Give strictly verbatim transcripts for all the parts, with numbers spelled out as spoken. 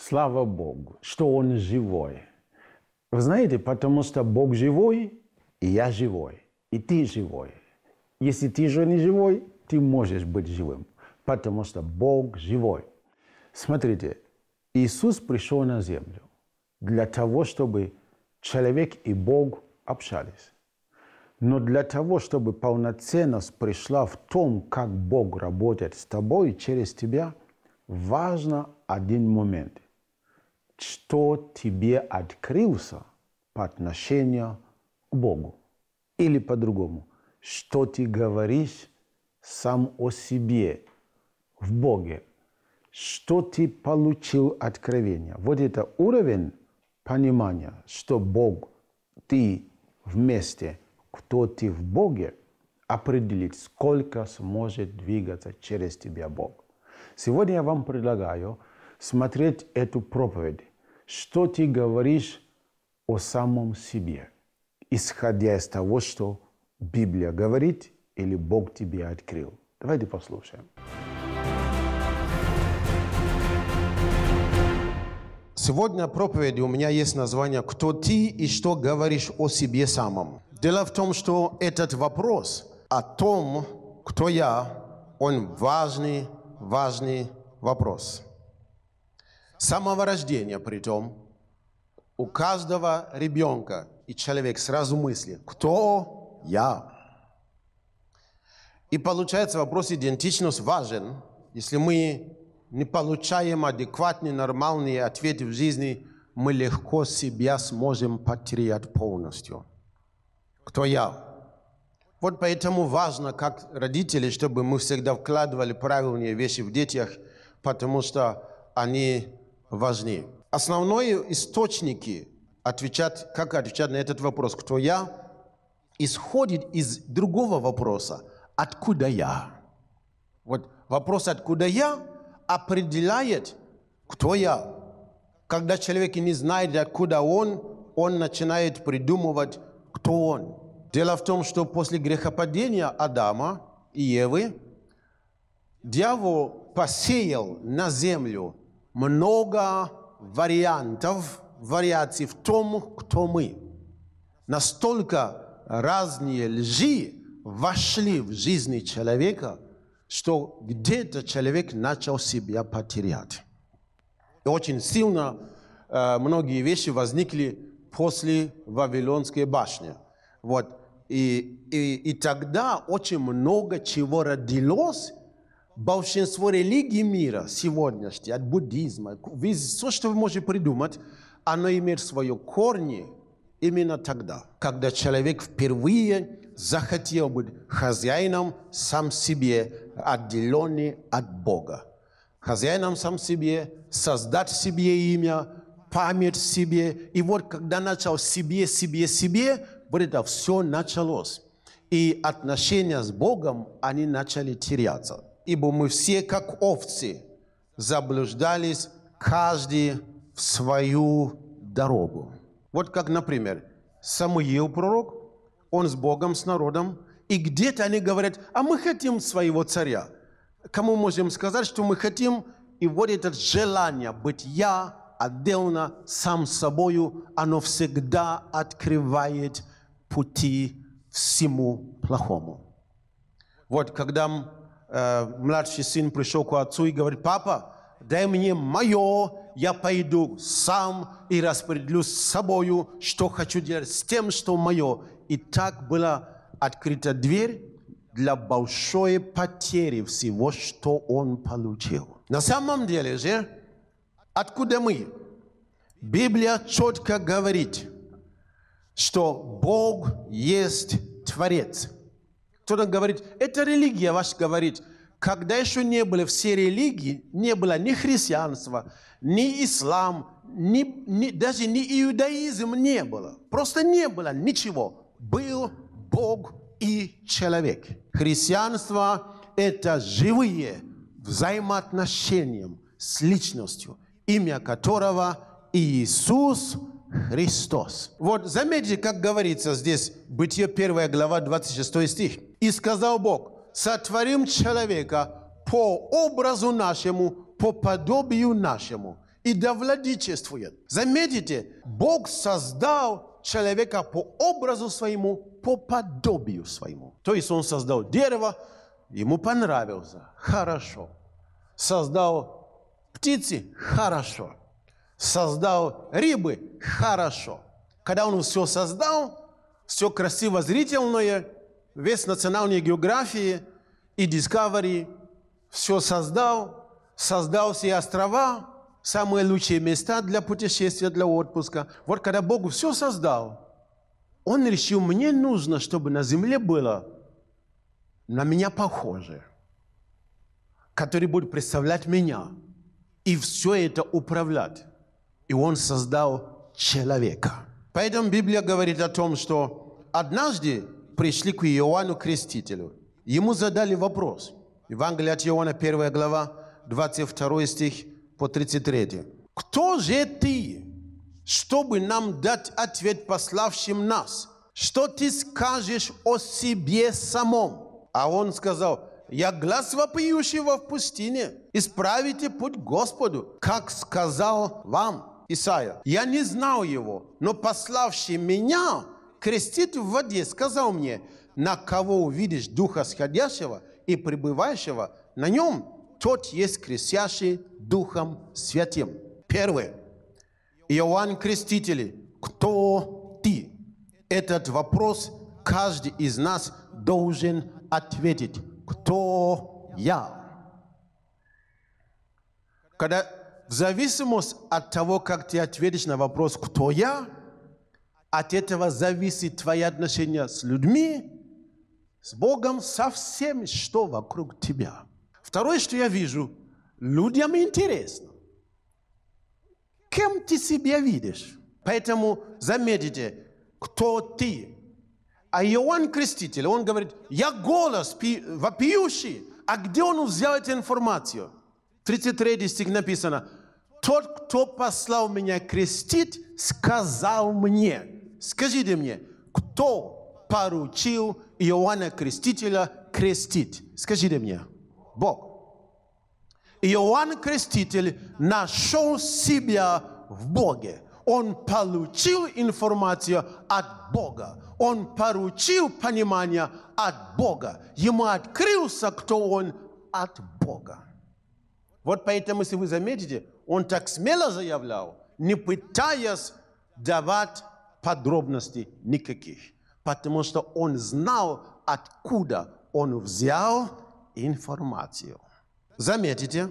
Слава Богу, что Он живой. Вы знаете, потому что Бог живой, и я живой, и ты живой. Если ты же не живой, ты можешь быть живым, потому что Бог живой. Смотрите, Иисус пришел на землю для того, чтобы человек и Бог общались. Но для того, чтобы полноценность пришла в том, как Бог работает с тобой и через тебя, важно один момент. Что тебе открылся по отношению к Богу. Или по-другому, что ты говоришь сам о себе в Боге. Что ты получил откровение. Вот это уровень понимания, что Бог, ты вместе, кто ты в Боге, определит, сколько сможет двигаться через тебя Бог. Сегодня я вам предлагаю смотреть эту проповедь. Что ты говоришь о самом себе, исходя из того, что Библия говорит или Бог тебе открыл. Давайте послушаем. Сегодня в проповеди у меня есть название «Кто ты и что говоришь о себе самом?». Дело в том, что этот вопрос о том, кто я, он важный, важный вопрос. С самого рождения, притом, у каждого ребенка и человека сразу мысли «Кто я?». И получается, вопрос идентичности важен, если мы не получаем адекватные, нормальные ответы в жизни, мы легко себя сможем потерять полностью. Кто я? Вот поэтому важно, как родители, чтобы мы всегда вкладывали правильные вещи в детях, потому что они важны. Основные источники, отвечать, как отвечать на этот вопрос, кто я, исходит из другого вопроса, откуда я? Вот вопрос, откуда я, определяет, кто я. Когда человек не знает, откуда он, он начинает придумывать, кто он. Дело в том, что после грехопадения Адама и Евы дьявол посеял на землю много вариантов, вариаций в том, кто мы. Настолько разные лжи вошли в жизнь человека, что где-то человек начал себя потерять. И очень сильно э, многие вещи возникли после Вавилонской башни. Вот. И, и, и тогда очень много чего родилось. Большинство религий мира сегодняшних, от буддизма, все, что вы можете придумать, оно имеет свои корни именно тогда, когда человек впервые захотел быть хозяином сам себе, отделенный от Бога. Хозяином сам себе, создать себе имя, память себе. И вот когда начал себе, себе, себе, вот это все началось. И отношения с Богом, они начали теряться. Ибо мы все, как овцы, заблуждались, каждый в свою дорогу. Вот как, например, Самуил пророк, он с Богом, с народом, и где-то они говорят, а мы хотим своего царя. Кому можем сказать, что мы хотим? И вот это желание быть я, отдельно, сам собою, оно всегда открывает пути всему плохому. Вот когда э, младший сын пришел к отцу и говорит, папа, дай мне мое, я пойду сам и распределюсь с собою, что хочу делать с тем, что мое. И так была открыта дверь для большой потери всего, что он получил. На самом деле же, откуда мы? Библия четко говорит, что Бог есть Творец. Кто-то говорит, это религия ваша говорит. Когда еще не было все религии, не было ни христианства, ни ислам, ни, ни, даже ни иудаизм не было. Просто не было ничего. Был Бог и человек. Христианство – это живые взаимоотношения с личностью, имя которого Иисус Христос. Вот заметьте, как говорится здесь, Бытие первая глава, двадцать шестой стих. «И сказал Бог, сотворим человека по образу нашему, по подобию нашему, и да владычествует. Заметите, Бог создал человека по образу своему, по подобию своему. То есть Он создал дерево, ему понравился, хорошо. Создал птицы, хорошо. Создал рыбы, хорошо. Когда Он все создал, все красиво зрительное, весь национальной географии и Discovery, все создал, создал все острова, самые лучшие места для путешествия, для отпуска. Вот когда Бог все создал, Он решил, мне нужно, чтобы на земле было на меня похоже, который будет представлять меня и все это управлять. И Он создал человека. Поэтому Библия говорит о том, что однажды пришли к Иоанну Крестителю. Ему задали вопрос. Евангелие от Иоанна, первая глава, двадцать второй стих по тридцать третий. «Кто же ты, чтобы нам дать ответ пославшим нас? Что ты скажешь о себе самом?» А он сказал: «Я глас вопиющего в пустыне. Исправите путь Господу, как сказал вам Исаия. Я не знал его, но пославший меня крестит в воде, сказал мне: на кого увидишь Духа Сходящего и пребывающего на нем, тот есть крестящий Духом Святым». Первое. Иоанн Креститель, кто ты? Этот вопрос каждый из нас должен ответить. Кто я? Когда в зависимости от того, как ты ответишь на вопрос «Кто я?», от этого зависит твои отношения с людьми, с Богом, со всем, что вокруг тебя. Второе, что я вижу, людям интересно. Кем ты себя видишь? Поэтому заметите, кто ты. А Иоанн Креститель, он говорит: я голос вопиющий. А где он взял эту информацию? тридцать третий стих написано: тот, кто послал меня крестить, сказал мне. Скажите мне, кто поручил Иоанна Крестителя крестить? Скажите мне. Бог. Иоанн Креститель нашел себя в Боге. Он получил информацию от Бога. Он поручил понимание от Бога. Ему открылся, кто он от Бога. Вот поэтому, если вы заметите, он так смело заявлял, не пытаясь давать подробностей никаких. Потому что он знал, откуда он взял информацию. Заметите,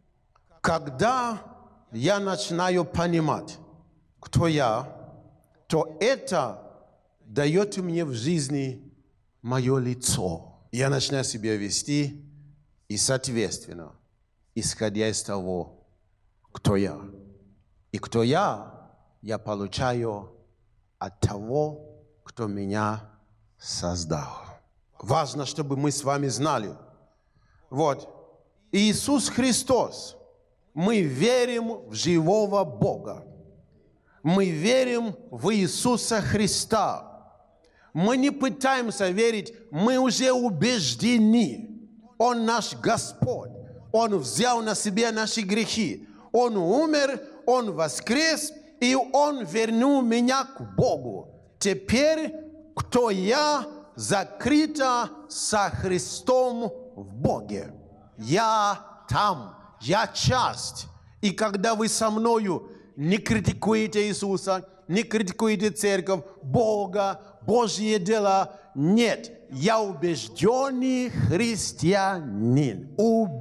когда я начинаю понимать, кто я, то это дает мне в жизни мое лицо. Я начинаю себя вести и, соответственно, исходя из того, кто я. И кто я, я получаю от того, кто меня создал. Важно, чтобы мы с вами знали. Вот. Иисус Христос. Мы верим в живого Бога. Мы верим в Иисуса Христа. Мы не пытаемся верить, мы уже убеждены. Он наш Господь. Он взял на себя наши грехи. Он умер, Он воскрес, и Он вернул меня к Богу. Теперь, кто я, закрыто со Христом в Боге. Я там, я часть. И когда вы со мною не критикуете Иисуса, не критикуете церковь, Бога, Божьи дела, нет. Я убежденный христианин.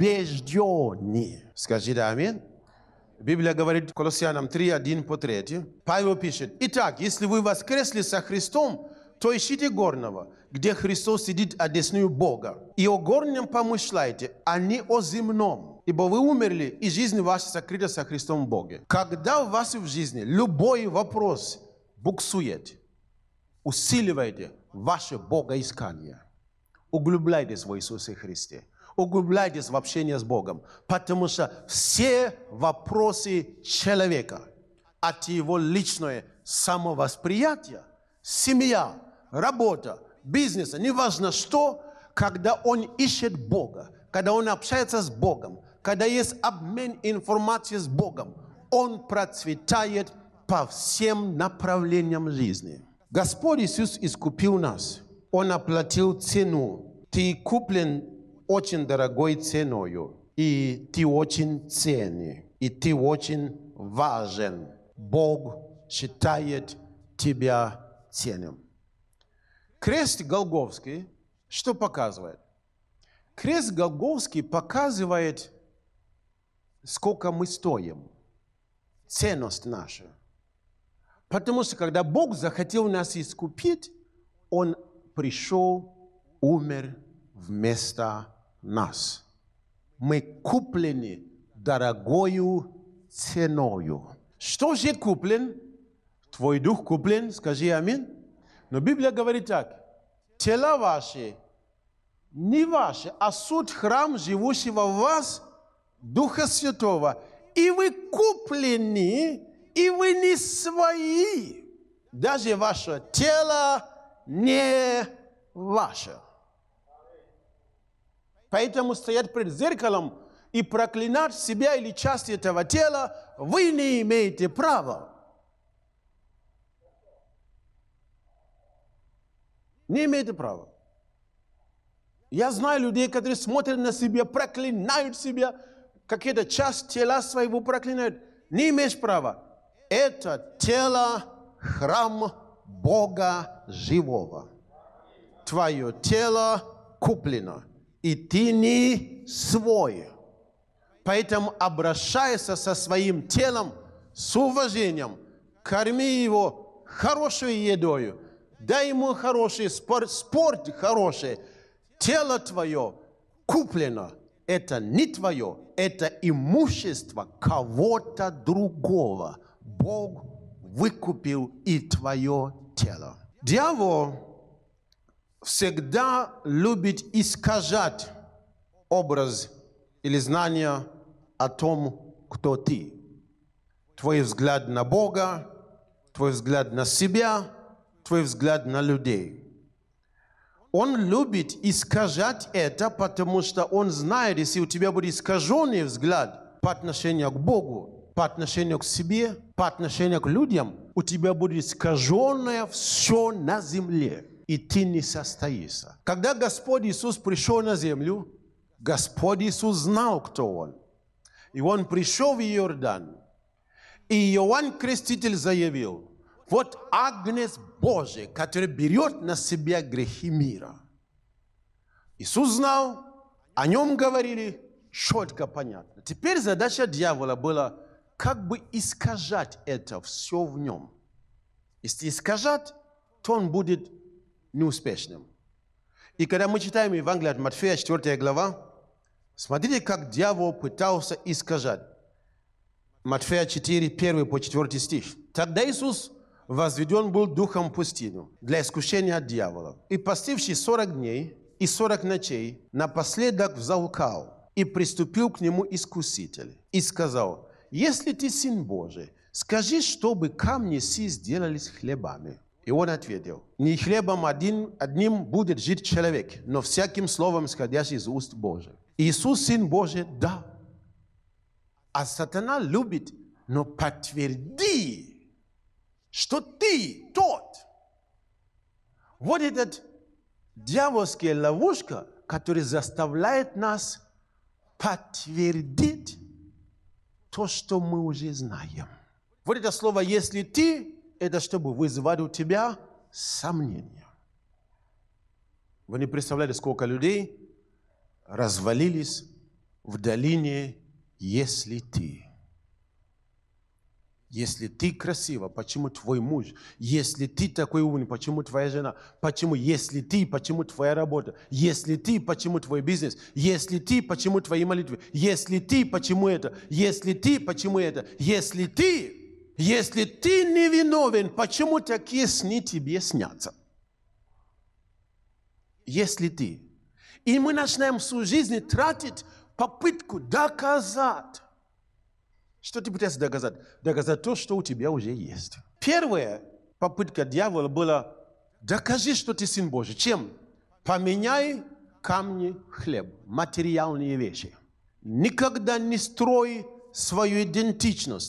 Убежденный. Скажите аминь. Библия говорит в Колоссянам три, один по три. Павел пишет: «Итак, если вы воскресли со Христом, то ищите горного, где Христос сидит одесную Бога. И о горнем помышляйте, а не о земном. Ибо вы умерли, и жизнь ваша сокрыта со Христом в Боге». Когда у вас в жизни любой вопрос буксует, усиливайте ваше богоискание. Углубляйтесь в Иисусе Христе. Углубляйтесь в общение с Богом. Потому что все вопросы человека, от его личного самовосприятия, семья, работа, бизнес, неважно что, когда он ищет Бога, когда он общается с Богом, когда есть обмен информацией с Богом, он процветает по всем направлениям жизни. Господь Иисус искупил нас. Он оплатил цену. Ты куплен очень дорогой ценою. И ты очень ценный. И ты очень важен. Бог считает тебя ценным. Крест Голгофский что показывает? Крест Голгофский показывает, сколько мы стоим. Ценность наша. Потому что когда Бог захотел нас искупить, Он пришел, умер вместо нас. Мы куплены дорогою ценою. Что же куплен? Твой дух куплен, скажи аминь. Но Библия говорит так. Тела ваши, не ваши, а суд храм, живущего в вас, Духа Святого. И вы куплены, и вы не свои. Даже ваше тело не ваше. Поэтому стоять перед зеркалом и проклинать себя или часть этого тела вы не имеете права. Не имеете права. Я знаю людей, которые смотрят на себя, проклинают себя, какие-то часть тела своего проклинают. Не имеешь права. Это тело, храм Бога живого. Твое тело куплено, и ты не свой. Поэтому обращайся со своим телом с уважением. Корми его хорошей едой. Дай ему хороший спорт, спорт хороший. Тело твое куплено. Это не твое, это имущество кого-то другого. Бог выкупил и твое тело. Дьявол всегда любит искажать образ или знание о том, кто ты. Твой взгляд на Бога, твой взгляд на себя, твой взгляд на людей. Он любит искажать это, потому что он знает, если у тебя будет искаженный взгляд по отношению к Богу, по отношению к себе, по отношению к людям, у тебя будет искаженное все на земле, и ты не состоишься. Когда Господь Иисус пришел на землю, Господь Иисус знал, кто Он. И Он пришел в Иордан, и Иоанн Креститель заявил: вот агнец Божий, который берет на себя грехи мира. Иисус знал, о нем говорили, четко понятно. Теперь задача дьявола была, как бы искажать это все в нем. Если искажать, то он будет неуспешным. И когда мы читаем Евангелие от Матфея, четвёртая глава, смотрите, как дьявол пытался искажать. Матфея четыре, первый по четвёртый стих. Тогда Иисус возведен был духом в пустыню для искушения от дьявола. И постивший сорок дней и сорок ночей, напоследок взалкал, и приступил к нему искуситель, и сказал: если ты сын Божий, скажи, чтобы камни сии сделались хлебами. И он ответил: не хлебом один, одним будет жить человек, но всяким словом, исходящим из уст Божьих. Иисус сын Божий, да. А сатана любит, но подтверди, что ты тот. Вот этот дьявольская ловушка, которая заставляет нас подтвердить то, что мы уже знаем. Вот это слово «если ты», это чтобы вызывать у тебя сомнения. Вы не представляете, сколько людей развалились в долине «если ты». Если ты красива, почему твой муж? Если ты такой умный, почему твоя жена? Почему? Если ты, почему твоя работа? Если ты, почему твой бизнес? Если ты, почему твои молитвы? Если ты, почему это? Если ты, почему это? Если ты, если ты невиновен, почему такие сны тебе снятся? Если ты. И мы начинаем всю жизнь тратить попытку доказать. Что ты пытаешься доказать? Доказать то, что у тебя уже есть. Первая попытка дьявола была: докажи, что ты сын Божий. Чем? Поменяй камни в хлеб, материальные вещи. Никогда не строй свою идентичность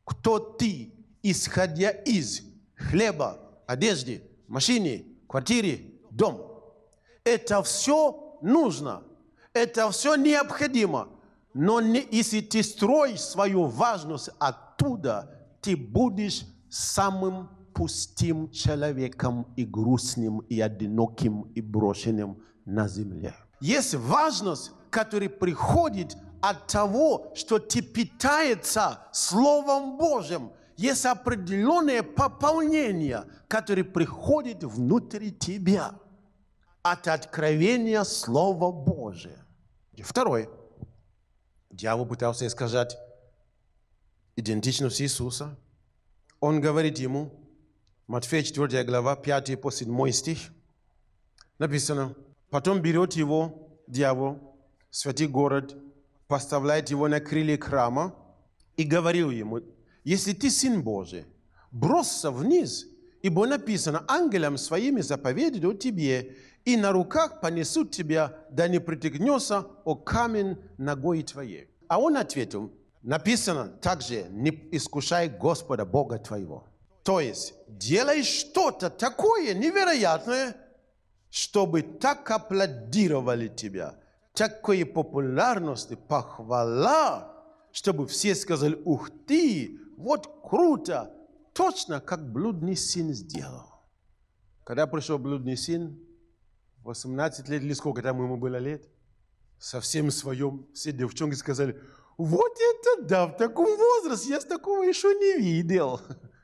кто ты, исходя из хлеба, одежды, машины, квартиры, дом. Это все нужно, это все необходимо. Но не, если ты строишь свою важность оттуда, ты будешь самым пустым человеком и грустным, и одиноким, и брошенным на земле. Есть важность, которая приходит от того, что ты питаешься Словом Божьим. Есть определенное пополнение, которое приходит внутри тебя от откровения Слова Божия. Второе. Дьявол пытался сказать идентичность Иисуса. Он говорит ему, Матфея четвёртая глава, пятый по седьмой стих, написано, потом берет его дьявол, святый город, поставляет его на крылья храма и говорил ему, если ты Сын Божий, бросься вниз, ибо написано, ангелам своими заповедуют тебе, и на руках понесут тебя, да не притягнется о камень ногой твоей. А он ответил, написано также, не искушай Господа Бога твоего. То есть, делай что-то такое невероятное, чтобы так аплодировали тебя, такой популярности, похвала, чтобы все сказали, ух ты, вот круто, точно как блудный сын сделал. Когда пришел блудный сын, восемнадцать лет или сколько там ему было лет, совсем своем, все девчонки сказали, вот это да, в таком возрасте я с такого еще не видел.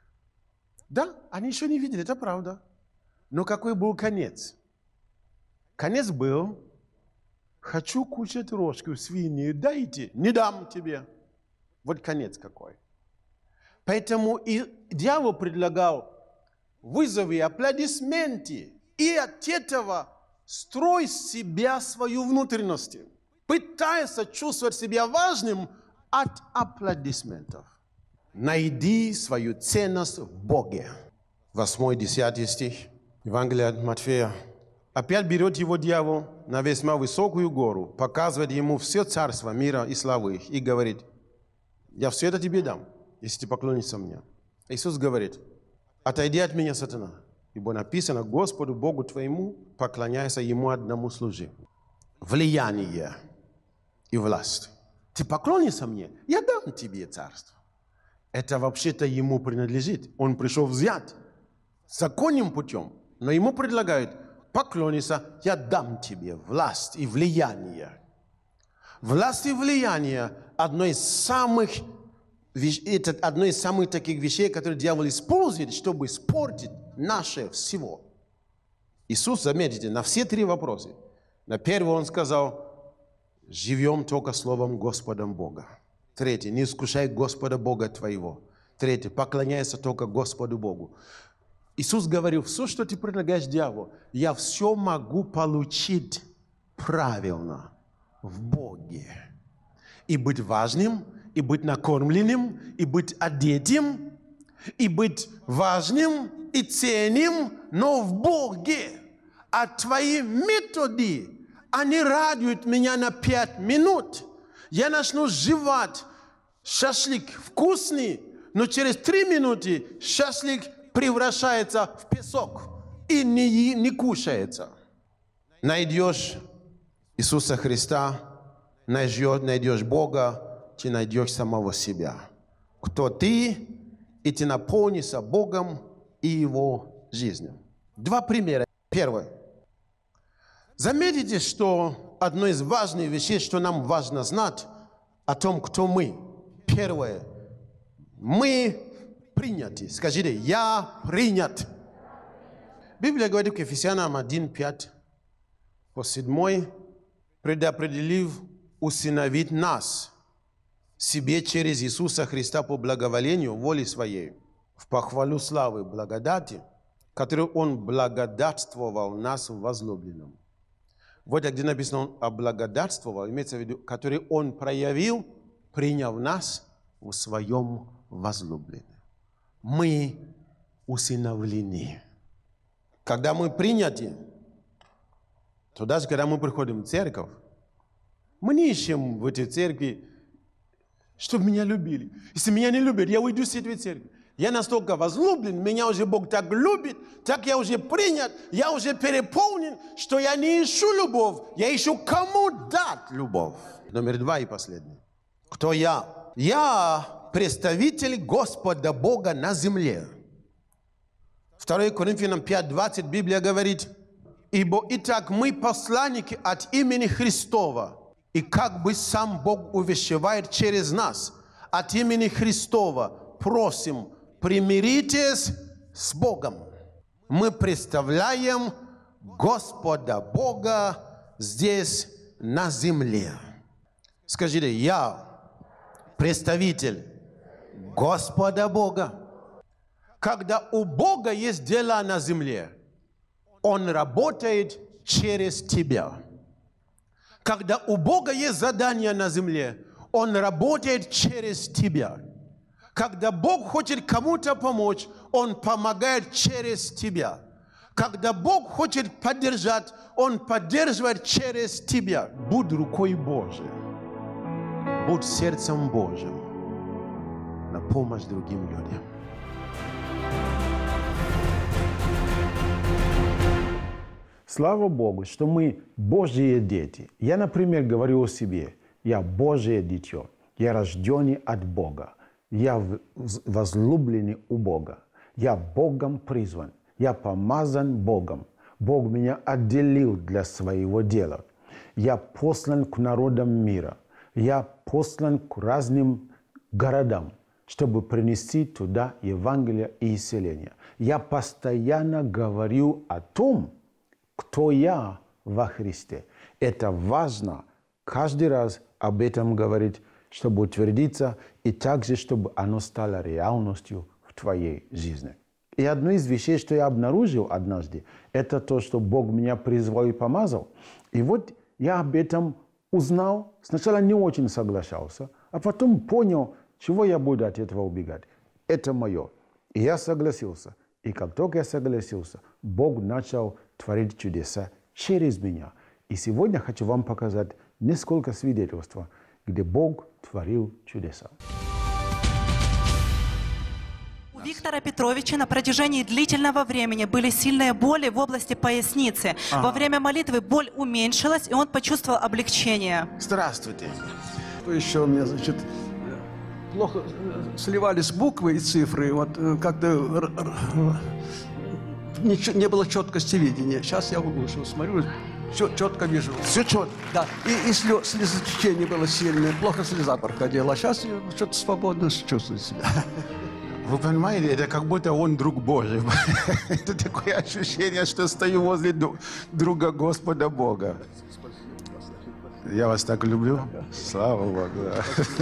Да, они еще не видели, это правда. Но какой был конец? Конец был, хочу кушать рожки свиньи, дайте, не дам тебе. Вот конец какой. Поэтому и дьявол предлагал, вызови аплодисменты, и от этого строй себя свою внутренность. Пытайся чувствовать себя важным от аплодисментов. Найди свою ценность в Боге. Восьмой, десятый стих, Евангелие от Матфея. Опять берет его дьявол на весьма высокую гору, показывает ему все царства мира и славы их, и говорит, я все это тебе дам, если ты поклонишься мне. Иисус говорит, отойди от меня, сатана, ибо написано, Господу Богу твоему поклоняйся Ему одному служи. Влияние и власть. Ты поклонишься мне, я дам тебе царство. Это вообще-то Ему принадлежит. Он пришел взять законным путем, но Ему предлагают, поклониться, я дам тебе власть и влияние. Власть и влияние – одно из самых, это одно из самых таких вещей, которые дьявол использует, чтобы испортить наше всего. Иисус, заметьте, на все три вопроса. На первый он сказал, живем только словом Господом Бога. Третий, не искушай Господа Бога твоего. Третий, поклоняйся только Господу Богу. Иисус говорил, все, что ты предлагаешь дьяволу, я все могу получить правильно в Боге. И быть важным, и быть накормленным, и быть одетым, и быть важным и ценным, но в Боге. А твои методы, они радуют меня на пять минут. Я начну жевать шашлык вкусный, но через три минуты шашлык превращается в песок и не, не кушается. Найдешь Иисуса Христа, найдешь, найдешь Бога, ты найдешь самого себя. Кто ты, и ты наполнишься Богом и Его жизнью. Два примера. Первое. Заметите, что одно из важных вещей, что нам важно знать о том, кто мы. Первое. Мы приняты. Скажите, я принят. Библия говорит к Ефесянам один, пять по седьмой, предопределив усыновить нас себе через Иисуса Христа по благоволению воли своей, в похвалу славы благодати, которую Он благодатствовал нас в возлюбленном. Вот где написано, Он облагодатствовал, имеется в виду, который Он проявил, приняв нас в своем возлюбленном. Мы усыновлены. Когда мы приняты, то даже когда мы приходим в церковь, мы не ищем в этой церкви чтобы меня любили. Если меня не любят, я уйду с этой церкви. Я настолько возлюблен, меня уже Бог так любит, так я уже принят, я уже переполнен, что я не ищу любовь, я ищу кому дать любовь. Номер два и последний. Кто я? Я представитель Господа Бога на земле. второе Коринфянам пять двадцать Библия говорит: «Ибо итак мы посланники от имени Христова, и как бы сам Бог увещевает через нас, от имени Христова просим, примиритесь с Богом». Мы представляем Господа Бога здесь на земле. Скажите: я представитель Господа Бога. Когда у Бога есть дела на земле, Он работает через тебя. Когда у Бога есть задание на земле, Он работает через тебя. Когда Бог хочет кому-то помочь, Он помогает через тебя. Когда Бог хочет поддержать, Он поддерживает через тебя. Будь рукой Божией, будь сердцем Божьим на помощь другим людям. Слава Богу, что мы Божьи дети. Я, например, говорю о себе: я Божье дитё, я рожденный от Бога, я возлюбленный у Бога, я Богом призван, я помазан Богом, Бог меня отделил для своего дела, я послан к народам мира, я послан к разным городам, чтобы принести туда Евангелие и исцеление. Я постоянно говорю о том, кто я во Христе. Это важно каждый раз об этом говорить, чтобы утвердиться, и также, чтобы оно стало реальностью в твоей жизни. И одно из вещей, что я обнаружил однажды, это то, что Бог меня призвал и помазал. И вот я об этом узнал. Сначала не очень соглашался, а потом понял, чего я буду от этого убегать. Это мое. И я согласился. И как только я согласился, Бог начал творить чудеса через меня. И сегодня хочу вам показать несколько свидетельств, где Бог творил чудеса. У Виктора Петровича на протяжении длительного времени были сильные боли в области поясницы. Ага. Во время молитвы боль уменьшилась, и он почувствовал облегчение. Здравствуйте. Еще у меня, значит, плохо сливались буквы и цифры, вот как-то не было четкости видения. Сейчас я улучшил, смотрю, четко вижу. Все четко? Да. И, и слез, слезотечение было сильное, плохо слеза проходила. А сейчас я что-то свободно чувствую себя. Вы понимаете, это как будто он друг Божий. Это такое ощущение, что стою возле друга Господа Бога. Я вас так люблю. Слава Богу.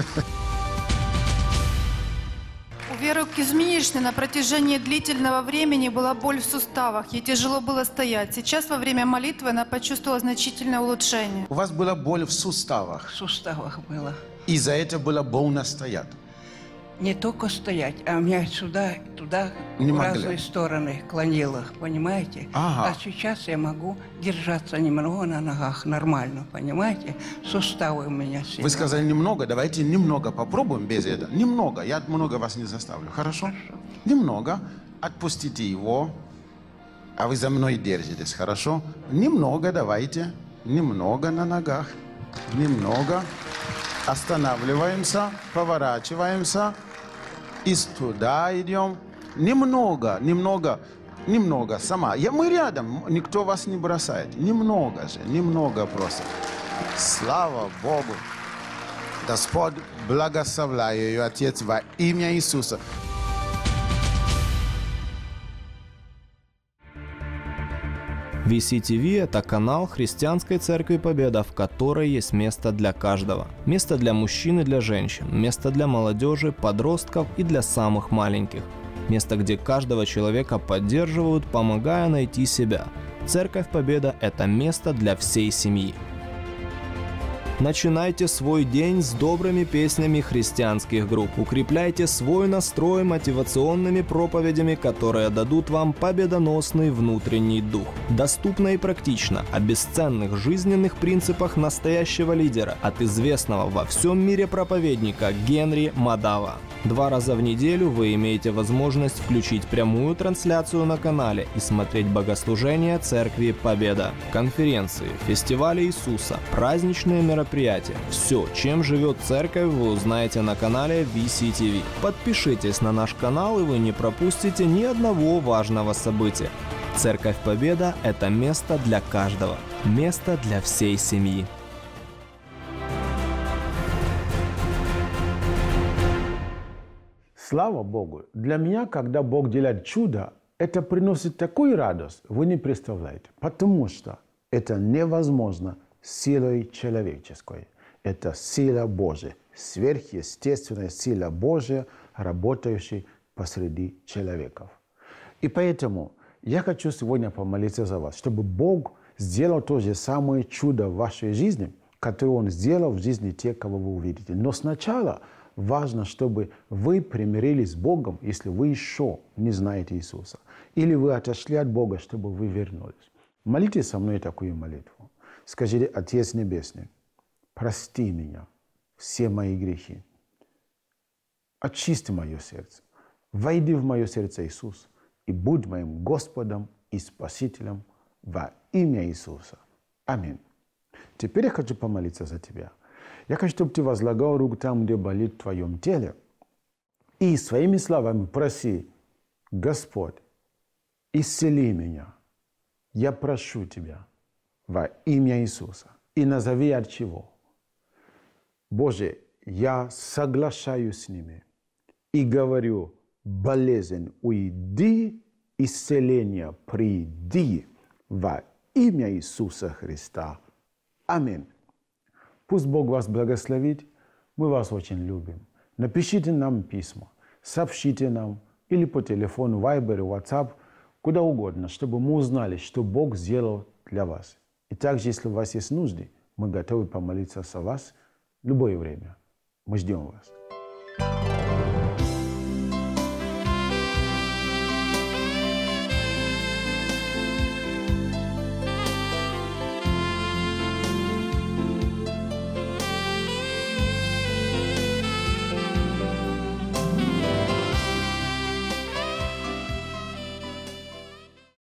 У Веры Кузьминичны на протяжении длительного времени была боль в суставах. Ей тяжело было стоять. Сейчас во время молитвы она почувствовала значительное улучшение. У вас была боль в суставах? В суставах было. И за это было больно стоять? Не только стоять, а меня сюда, туда, не в могли. разные стороны клонило, понимаете? Ага. А сейчас я могу держаться немного на ногах нормально, понимаете? Суставы у меня сильно. Вы сказали немного, давайте немного попробуем без этого. Немного, я много вас не заставлю, хорошо? Хорошо. Немного, отпустите его, а вы за мной держитесь, хорошо? Немного давайте, немного на ногах, немного. Останавливаемся, поворачиваемся. И туда идем. Немного, немного, немного сама. Я, мы рядом, никто вас не бросает. Немного же, немного просто. Слава Богу. Господь, благословляю ее, Отец, во имя Иисуса. ви си ти ви – это канал Христианской Церкви Победа, в которой есть место для каждого. Место для мужчин и для женщин, место для молодежи, подростков и для самых маленьких. Место, где каждого человека поддерживают, помогая найти себя. Церковь Победа – это место для всей семьи. Начинайте свой день с добрыми песнями христианских групп. Укрепляйте свой настрой мотивационными проповедями, которые дадут вам победоносный внутренний дух. Доступно и практично о бесценных жизненных принципах настоящего лидера от известного во всем мире проповедника Генри Мадава. Два раза в неделю вы имеете возможность включить прямую трансляцию на канале и смотреть богослужения Церкви Победа, конференции, фестивали Иисуса, праздничные мероприятия. Все, чем живет церковь, вы узнаете на канале ви си ти ви. Подпишитесь на наш канал, и вы не пропустите ни одного важного события. Церковь Победа – это место для каждого, место для всей семьи. Слава Богу! Для меня, когда Бог делает чудо, это приносит такую радость, вы не представляете. Потому что это невозможно силой человеческой. Это сила Божия, сверхъестественная сила Божия, работающая посреди человеков. И поэтому я хочу сегодня помолиться за вас, чтобы Бог сделал то же самое чудо в вашей жизни, которое Он сделал в жизни тех, кого вы увидите. Но сначала важно, чтобы вы примирились с Богом, если вы еще не знаете Иисуса. Или вы отошли от Бога, чтобы вы вернулись. Молитесь со мной такую молитву. Скажите: Отец Небесный, прости меня, все мои грехи. Очисти мое сердце. Войди в мое сердце, Иисус, и будь моим Господом и Спасителем во имя Иисуса. Аминь. Теперь я хочу помолиться за тебя. Я хочу, чтобы ты возлагал руку там, где болит в твоем теле, и своими словами проси: Господь, исцели меня. Я прошу тебя во имя Иисуса. И назови от чего. Боже, я соглашаюсь с ними и говорю: болезнь, уйди, исцеление, приди во имя Иисуса Христа. Аминь. Пусть Бог вас благословит. Мы вас очень любим. Напишите нам письма, сообщите нам или по телефону, Viber, WhatsApp, куда угодно, чтобы мы узнали, что Бог сделал для вас. И также, если у вас есть нужды, мы готовы помолиться за вас в любое время. Мы ждем вас.